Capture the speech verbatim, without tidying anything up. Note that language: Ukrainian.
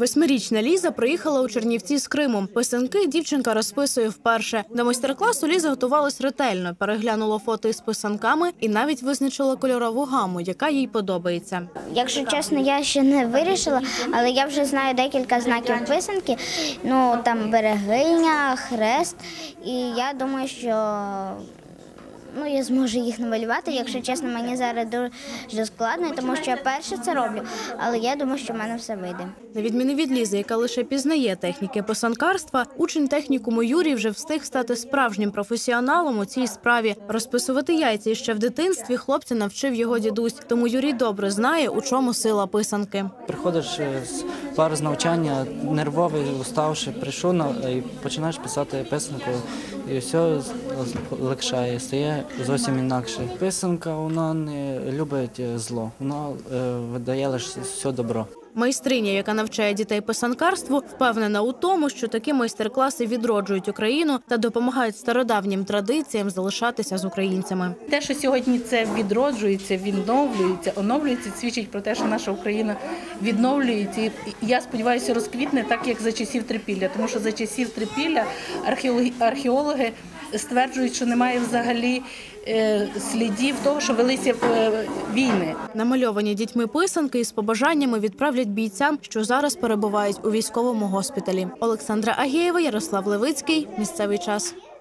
Восьмирічна Ліза приїхала у Чернівці з Криму. Писанки дівчинка розписує вперше. До майстер-класу Ліза готувалась ретельно, переглянула фото із писанками і навіть визначила кольорову гаму, яка їй подобається. Якщо чесно, я ще не вирішила, але я вже знаю декілька знаків писанки. Ну, там берегиня, хрест. І я думаю, що ну, я зможу їх намалювати. Якщо чесно, мені зараз дуже складно, тому що я перше це роблю, але я думаю, що в мене все вийде. На відміну від Лізи, яка лише пізнає техніки писанкарства, учень технікуму Юрій вже встиг стати справжнім професіоналом у цій справі. Розписувати яйця ще в дитинстві хлопця навчив його дідусь, тому Юрій добре знає, у чому сила писанки. Приходиш з пари з навчання, нервовий, уставши, прийшов і починаєш писати писанку, і все легшає, стає зовсім інакше. Писанка, вона не любить зло, вона видає лише все добро. Майстриня, яка навчає дітей писанкарству, впевнена у тому, що такі майстер-класи відроджують Україну та допомагають стародавнім традиціям залишатися з українцями. Те, що сьогодні це відроджується, відновлюється, оновлюється, свідчить про те, що наша Україна відновлюється. І я сподіваюся, розквітне так, як за часів Трипілля. Тому що за часів Трипілля археологи, археологи стверджують, що немає взагалі слідів того, що велися війни. Намальовані дітьми писанки із побажаннями відправлять бійцям, що зараз перебувають у військовому госпіталі. Олександра Агєєва, Ярослав Левицький. Місцевий час.